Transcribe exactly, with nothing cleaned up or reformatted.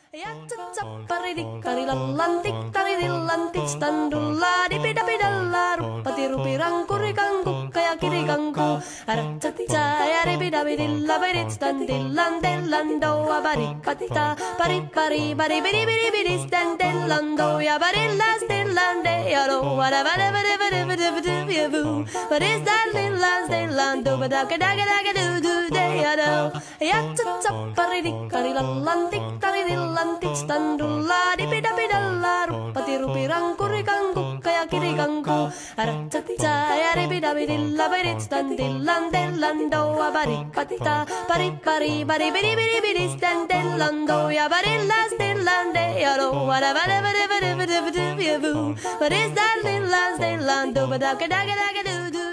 Yatsaparidikkarilallantik taridillantik standulla dipidapidalla ruppatirupirankurikangkukka ja kirikangku aratsatsa ja ripidapidillapidit standillandellandoa parippatta parippari paripidipidipidis standellando ja parillastillande ja lo vadavadavadavadavadavadavu what is that lillastillando badakadakadakadudu Yatsaparidikkarilallantik taridillantik Lantik standulla dipidapidalla ruppatirupirankurikangkukka ja kirikangku aratsatsa ja ripidapidillapidit standillandellandoa parippatta parippari paripidipidipidis standellando ja parillastillande ja lo vadavadavadavadavadavu what is that lillastillando badakadakadakadudu